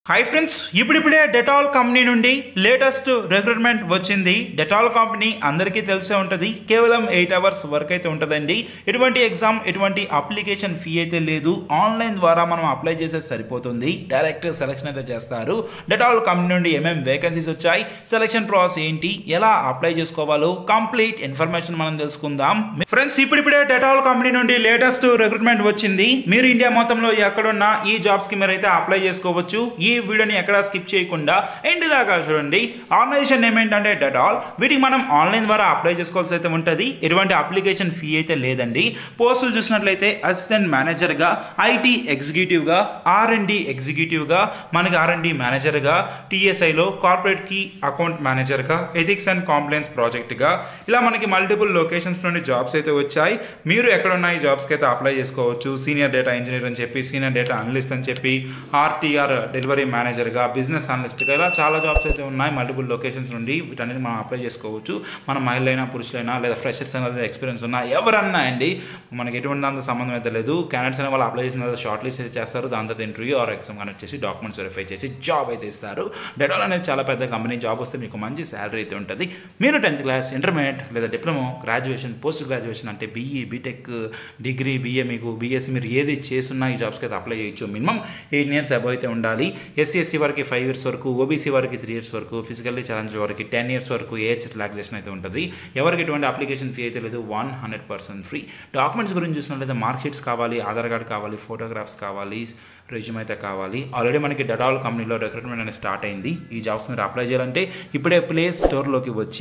Hi friends, ఇప్పుడిప్పుడే Dettol company నుండి latest recruitment వచ్చింది. డెటాల్ కంపెనీ అందరికీ తెలిసే ఉంటుంది. కేవలం 8 అవర్స్ వర్క్ అయితే ఉంటుందండి. ఎటువంటి ఎగ్జామ్, ఎటువంటి అప్లికేషన్ ఫీ అయితే లేదు. ఆన్లైన్ ద్వారా మనం అప్లై చేసే సరిపోతుంది. డైరెక్ట్ సెలెక్షన్ అయితే చేస్తారు. డెటాల్ కంపెనీ నుండి ఏమేమి వేకెన్సీస్ వచ్చాయి, సెలెక్షన్ ప్రాసెస్ ఏంటి, ఎలా అప్లై చేసుకోవాలో కంప్లీట్ ఇన్ఫర్మేషన్ మనం తెలుసుకుందాం. ఫ్రెండ్స్, ఇప్పుడిప్పుడే డెటాల్ కంపెనీ నుండి లేటెస్ట్ రిక్రూట్మెంట్ వచ్చింది. మీరు ఇండియా మొత్తంలో ఎక్కడున్నా ఈ జాబ్స్ కి మీరైతే అప్లై చేసుకోవచ్చు. ఈ వీడియోని ఎక్కడ స్కిప్ చేయకుండా ఎండ్ దాకా చూడండి. ఆర్గనైజేషన్ నేమ్ ఏంటంటే డెటాల్. వీటికి మనం ఆన్లైన్ ద్వారా అప్లై చేసుకోవాల్సి అయితే ఉంటుంది. ఎటువంటి అప్లికేషన్ ఫీ అయితే లేదండి. పోస్టులు చూసినట్లయితే అసిస్టెంట్ మేనేజర్గా, ఐటీ ఎగ్జిక్యూటివ్గా, R&D ఎగ్జిక్యూటివ్గా, మనకి R&D మేనేజర్గా, TSIలో కార్పొరేట్ కీ అకౌంట్ మేనేజర్గా, ఎథిక్స్ అండ్ కాంప్లైన్స్ ప్రాజెక్ట్గా, ఇలా మనకి మల్టిపుల్ లొకేషన్స్ నుండి జాబ్స్ అయితే వచ్చాయి. మీరు ఎక్కడున్న ఈ జాబ్స్కి అయితే అప్లై చేసుకోవచ్చు. సీనియర్ డేటా ఇంజనీర్ అని చెప్పి, సీనియర్ డేటా అనలిస్ట్ అని చెప్పి, RTR డెలివరీ మేనేజర్గా, బిజినెస్ అనలిస్ట్గా, ఇలా చాలా జాబ్స్ అయితే ఉన్నాయి మల్టిపుల్ లొకేషన్స్ నుండి. వీటన్నిటి మనం అప్లై చేసుకోవచ్చు. మన మహిళైనా, పురుషులైనా, లేదా ఫ్రెషర్స్ అయినా, లేదా ఎక్స్పీరియన్స్ ఉన్నా ఎవరన్నా అండి, మనకి ఎటువంటి దాంతో సంబంధం అయితే లేదు. క్యాండిడేట్స్ అయినా వాళ్ళు అప్లై చేసిన తర్వాత షార్ట్ లిస్ట్ అయితే చేస్తారు. దాని తర్వాత ఇంటర్వ్యూ ఆర్ ఎగ్జామ్ కనెక్ట్ చేసి డాక్యుమెంట్స్ వెరిఫై చేసి జాబ్ అయితే ఇస్తారు. డెటాల్ అనేది చాలా పెద్ద కంపెనీ. జాబ్ వస్తే మీకు మంచి శాలరీ అయితే ఉంటుంది. మీరు 10th క్లాస్, ఇంటర్మీడియట్ లేదా డిప్లొమా, గ్రాడ్యుయేషన్, పోస్ట్ గ్రాడ్యుయేషన్ అంటే BE, బీటెక్, డిగ్రీ, BA, మీకు BSc మీరు ఏది చేస్తున్నా ఈ జాబ్స్కి అయితే అప్లై చేయొచ్చు. మినిమం 8 years అబవ్ అయితే ఉండాలి. SC వారికి 5 years వరకు, OBC వారికి 3 years వరకు, ఫిజికల్లీ ఛాలెంజ్ వారికి 10 years వరకు ఏజ్ రిలాక్సేషన్ అయితే ఉంటుంది. ఎవరికి ఎటువంటి అప్లికేషన్ ఫీ అయితే లేదు. 100% ఫ్రీ. డాక్యుమెంట్స్ గురించి చూసినట్లయితే మార్క్ షీట్స్ కావాలి, ఆధార్ కార్డ్ కావాలి, ఫోటోగ్రాఫ్స్ కావాలి, రెజ్యూమ్ అయితే కావాలి. ఆల్రెడీ మనకి డెటాల్ కంపెనీలో రిక్రూట్మెంట్ అనేది స్టార్ట్ అయింది. ఈ జాబ్స్ మీరు అప్లై చేయాలంటే ఇప్పుడే ప్లే స్టోర్లోకి వచ్చి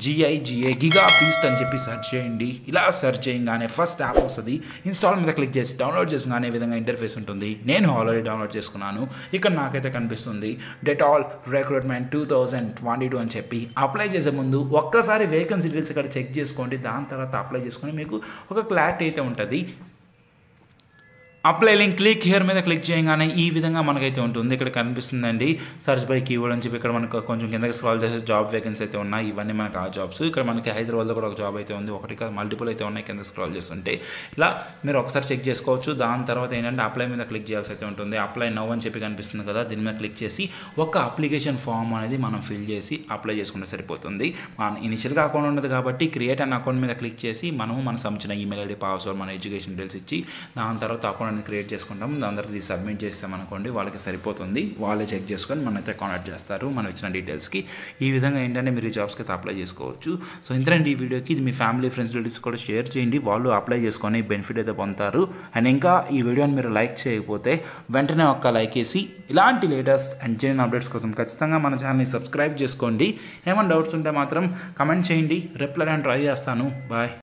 GIGA బీస్ట్ అని చెప్పి సెర్చ్ చేయండి. ఇలా సెర్చ్ చేయగానే ఫస్ట్ యాప్ వస్తుంది. ఇన్స్టాల్ మీద క్లిక్ చేసి డౌన్లోడ్ చేసుకునే విధంగా ఇంటర్ఫేస్ ఉంటుంది. నేను ఆల్రెడీ డౌన్లోడ్ చేసుకున్నాను. ఇక్కడ నాకైతే కనిపిస్తుంది డెటాల్ రిక్రూట్మెంట్ 2022 అని చెప్పి. అప్లై చేసే ముందు ఒక్కసారి వేకెన్సీ డీటెయిల్స్ ఇక్కడ చెక్ చేసుకోండి. దాని తర్వాత అప్లై చేసుకొని మీకు ఒక క్లారిటీ అయితే ఉంటుంది. అప్లై లింక్ క్లిక్ హియర్ మీద క్లిక్ చేయగానే ఈ విధంగా మనకైతే ఉంటుంది. ఇక్కడ కనిపిస్తుందండి సర్చ్ బై కీవర్డ్ అని చెప్పి. ఇక్కడ మనకు కొంచెం కిందకి స్క్రాల్ చేసే జాబ్ వేకెన్సీ అయితే ఉన్నాయి. ఇవన్నీ మనకు ఆ జాబ్స్. ఇక్కడ మనకి హైదరాబాద్లో కూడా ఒక జాబ్ అయితే ఉంది. ఒకటి కాదు మల్టిపుల్ అయితే ఉన్నాయి. కింద స్క్రాల్ చేస్తుంటే ఇలా మీరు ఒకసారి చెక్ చేసుకోవచ్చు. దాని తర్వాత ఏంటంటే అప్లై మీద క్లిక్ చేయాల్సి అయితే ఉంటుంది. అప్లై నౌ అని చెప్పి కనిపిస్తుంది కదా, దీని మీద క్లిక్ చేసి ఒక అప్లికేషన్ ఫామ్ అనేది మనం ఫిల్ చేసి అప్లై చేసుకుంటే సరిపోతుంది. మన ఇనిషియల్గా అకౌంట్ ఉండదు కాబట్టి క్రియేట్ అన్ అకౌంట్ మీద క్లిక్ చేసి మనము మన సంబంధించిన ఈమెయిల్ ఐడి, పాస్వర్డ్, మన ఎడ్యుకేషన్ డీటెయిల్స్ ఇచ్చి దాని తర్వాత అకౌంట్ క్రియేట్ చేసుకుంటాం. దాని తర్వాత ఇది సబ్మిట్ చేస్తామనుకోండి, వాళ్ళకి సరిపోతుంది. వాళ్ళే చెక్ చేసుకొని మనైతే కాంటాక్ట్ చేస్తారు మనం ఇచ్చిన డీటెయిల్స్కి. ఈ విధంగా ఏంటంటే మీరు ఈ జాబ్స్కి అయితే అప్లై చేసుకోవచ్చు. సో ఇంతేనండి ఈ వీడియోకి. ఇది మీ ఫ్యామిలీ, ఫ్రెండ్స్, రిలేటివ్స్ కూడా షేర్ చేయండి. వాళ్ళు అప్లై చేసుకొని బెనిఫిట్ అయితే పొందుతారు. అండ్ ఇంకా ఈ వీడియోని మీరు లైక్ చేయకపోతే వెంటనే ఒక్క లైక్ వేసి ఇలాంటి లేటెస్ట్ అండ్ జెన్యూన్ అప్డేట్స్ కోసం ఖచ్చితంగా మన ఛానల్ని సబ్స్క్రైబ్ చేసుకోండి. ఏమైనా డౌట్స్ ఉంటే మాత్రం కమెంట్ చేయండి. రిప్లై అని ట్రై చేస్తాను. బాయ్.